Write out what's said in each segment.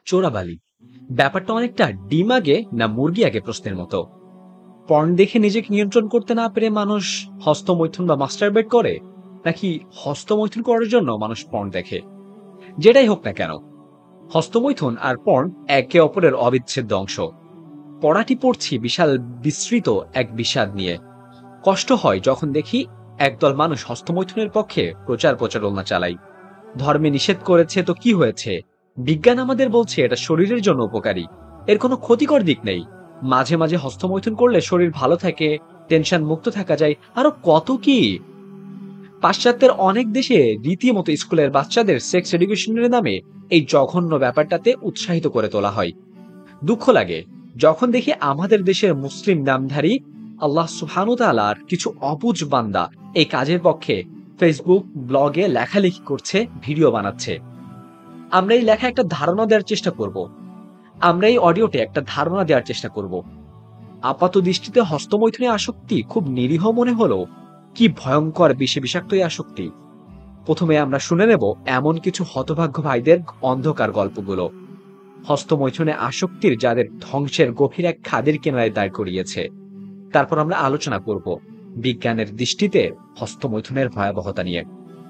চোরাবালি ব্যাপারটা অনেকটা ডিম আগে না মুরগি আগে প্রশ্নের মতো। পর্ন দেখে নিজেকে নিয়ন্ত্রণ করতে না পেরে মানুষ হস্তমৈথুন বা মাস্টারবেট করে, নাকি হস্তমৈথুন করার জন্য মানুষ পর্ন দেখে? যেটাই হোক না কেন, হস্তমৈথুন আর পর্ন একে অপরের অবিচ্ছেদ্য অংশ। পড়াটি পড়ছি বিশাল বিস্তৃত এক বিষাদ নিয়ে। কষ্ট হয় যখন দেখি একদল মানুষ হস্তমৈথুনের পক্ষে প্রচার প্রচারণা চালায়। ধর্মে নিষেধ করেছে তো কি হয়েছে, বিজ্ঞান আমাদের বলছে এটা শরীরের জন্য উপকারী, এর কোনো ক্ষতিকর দিক নেই। মাঝে মাঝে হস্তমৈথুন করলে শরীর ভালো থাকে, টেনশন মুক্ত থাকা যায়, আরো কত কি। পাশ্চাত্যের অনেক দেশে রীতিমতো স্কুলের বাচ্চাদের সেক্স এডুকেশনের নামে এই জঘন্য ব্যাপারটাতে উৎসাহিত করে তোলা হয়। দুঃখ লাগে যখন দেখি আমাদের দেশের মুসলিম নামধারী আল্লাহ সুবহানাহু ওয়া তাআলার কিছু অবুঝ বান্দা এই কাজের পক্ষে ফেসবুক ব্লগে লেখালেখি করছে, ভিডিও বানাচ্ছে। আমরা এই লেখা একটা ধারণা দেওয়ার চেষ্টা করব, আমরা এই অডিওতে একটা ধারণা দেওয়ার চেষ্টা করব। আপাত দৃষ্টিতে হস্তমৈথুনে আসক্তি খুব নিরীহ মনে হলো, কি ভয়ঙ্কর বিষে বিষাক্ত এই আসক্তি। প্রথমে আমরা শুনে নেব এমন কিছু হতভাগ্য ভাইদের অন্ধকার গল্পগুলো, হস্তমৈথুনে আসক্তির যাদের ধ্বংসের গভীর এক খাদের কিনারায় দাঁড় করিয়েছে। তারপর আমরা আলোচনা করব বিজ্ঞানের দৃষ্টিতে হস্তমৈথুনের ভয়াবহতা নিয়ে।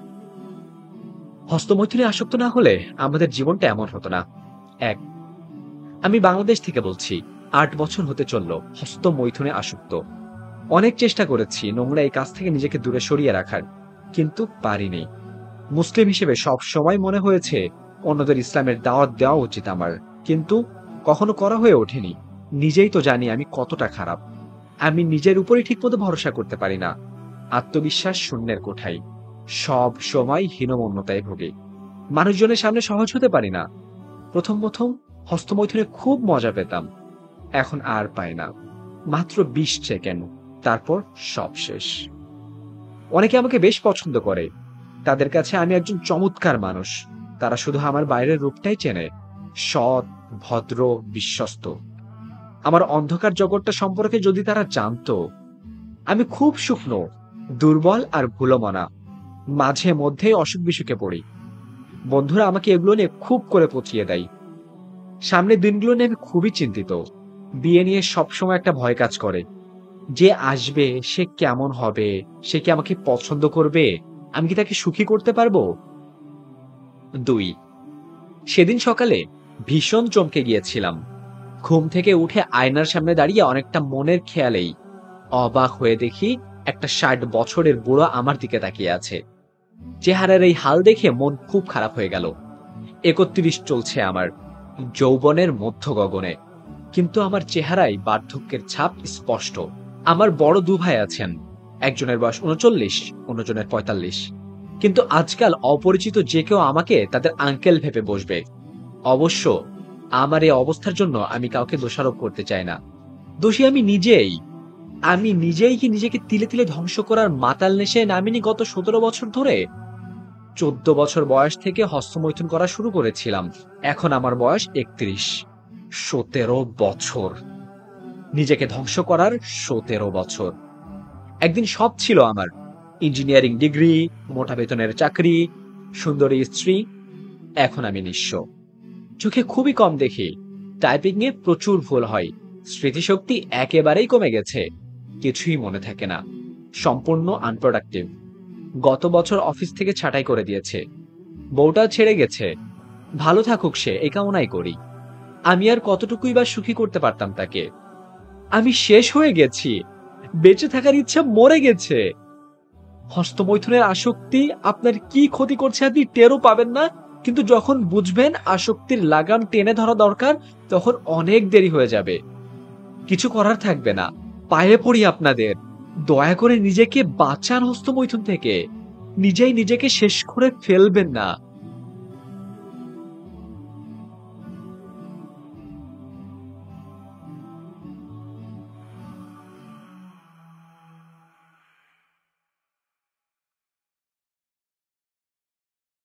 হস্তমৈথুনে আসক্ত না হলে আমাদের জীবনটা এমন হতো না। এক, আমি বাংলাদেশ থেকে বলছি, 8 বছর হতে চলল হস্তমৈথুনে আসক্ত। অনেক চেষ্টা করেছি নোংরা এই কাজ থেকে নিজেকে দূরে সরিয়ে রাখার, কিন্তু পারিনি। মুসলিম হিসেবে সব সময় মনে হয়েছে অন্যদের ইসলামের দাওয়াত দেওয়া উচিত আমার, কিন্তু কখনো করা হয়ে ওঠেনি। নিজেই তো জানি আমি কতটা খারাপ। আমি নিজের উপরই ঠিকমতো ভরসা করতে পারি না। আত্মবিশ্বাস শূন্যের কোঠায়, সব সময় হীনমন্যতায় ভুগি। মানুষজনের সামনে সহজ হতে পারি না। প্রথম প্রথম হস্তমৈথুনে খুব মজা পেতাম, এখন আর পাই না। মাত্র 20 সেকেন্ড, তারপর সব শেষ। অনেকে আমাকে বেশ পছন্দ করে, তাদের কাছে আমি একজন চমৎকার মানুষ। তারা শুধু আমার বাইরের রূপটাই চেনে, সৎ, ভদ্র, বিশ্বস্ত। আমার অন্ধকার জগৎটা সম্পর্কে যদি তারা জানতো, আমি খুব শুকনো, দুর্বল আর ভুলমনা, মাঝে মধ্যেই অসুখ বিসুখে পড়ি। বন্ধুরা আমাকে এগুলো নিয়ে খুব করে পচিয়ে দেয়। সামনের দিনগুলো নিয়ে আমি খুবই চিন্তিত। বিয়ে নিয়ে সবসময় একটা ভয় কাজ করে, যে আসবে সে কেমন হবে, সে কি আমাকে পছন্দ করবে, আমি কি তাকে সুখী করতে পারবো। 2, সেদিন সকালে ভীষণ চমকে গিয়েছিলাম। ঘুম থেকে উঠে আয়নার সামনে দাঁড়িয়ে অনেকটা মনের খেয়ালেই অবাক হয়ে দেখি একটা 60 বছরের বুড়ো আমার দিকে তাকিয়ে আছে। চেহারার এই হাল দেখে মন খুব খারাপ হয়ে গেল। 31 চলছে আমার, যৌবনের মধ্য গগনে, কিন্তু আমার চেহারায় বার্ধক্যের ছাপ স্পষ্ট। আমার বড় 2 ভাই আছেন, একজনের বয়স 39, অন্যজনের 45। কিন্তু আজকাল অপরিচিত যে কেউ আমাকে তাদের আঙ্কেল ভেবে বসবে। অবশ্য আমার এই অবস্থার জন্য আমি কাউকে দোষারোপ করতে চাই না। দোষী আমি নিজেই। আমি নিজেই কি নিজেকে তিলে তিলে ধ্বংস করার মাতাল নেশে নামিনি গত 17 বছর ধরে। 14 বছর বয়স থেকে হস্তমৈথুন করা শুরু করেছিলাম, এখন আমার বয়স 31। 17 বছর নিজেকে ধ্বংস করার, 17 বছর। একদিন সব ছিল আমার, ইঞ্জিনিয়ারিং ডিগ্রি, মোটা বেতনের চাকরি, সুন্দরী স্ত্রী। এখন আমি নিঃস্ব। চোখে খুবই কম দেখি, টাইপিং এ প্রচুর ভুল হয়, স্মৃতিশক্তি একেবারেই কমে গেছে, কিছুই মনে থাকে না, সম্পূর্ণ আনপ্রোডাক্টিভ। গত বছর অফিস থেকে ছাঁটাই করে দিয়েছে, বউটা ছেড়ে গেছে। ভালো থাকুক সে, এই কামনাই করি। আমি আর কতটুকুই বা সুখী করতে পারতাম তাকে। আমি শেষ হয়ে গেছি, বেঁচে থাকার ইচ্ছা মরে গেছে। হস্তমৈথুনের আসক্তি আপনার কি ক্ষতি করছে আপনি টেরও পাবেন না, কিন্তু যখন বুঝবেন আসক্তির লাগাম টেনে ধরা দরকার, তখন অনেক দেরি হয়ে যাবে। কিছু করার থাকবে না। পায়ে পড়ি আপনাদের, দয়া করে নিজেকে বাঁচান হস্তমৈথুন থেকে। নিজেই নিজেকে শেষ করে ফেলবেন না।